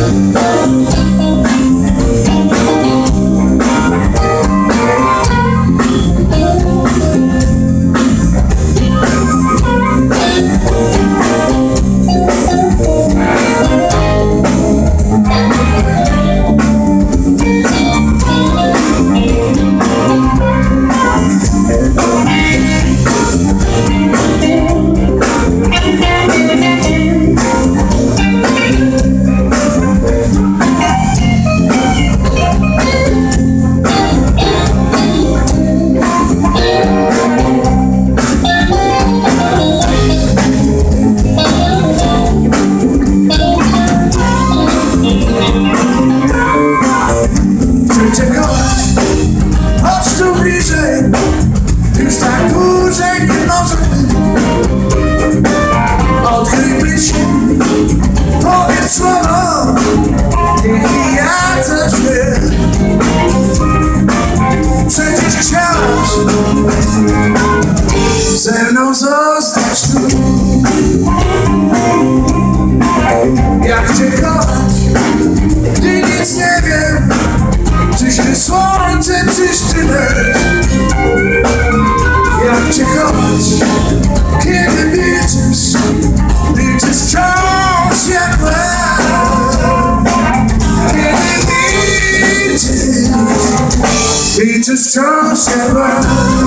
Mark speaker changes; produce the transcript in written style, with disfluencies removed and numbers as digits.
Speaker 1: Już tak dłużej nie może być. Odkryj myśl, powiedz słowo, niech ja coś wiem. Przecież chciałaś ze mną zostać tu. Jak cię kochać, gdy nic nie wiem, czyś ty słońce, czyś ty deszcz. Jak cię kochać, kiedy liczysz wciąż jak łeb. Kiedy liczysz wciąż jak łeb.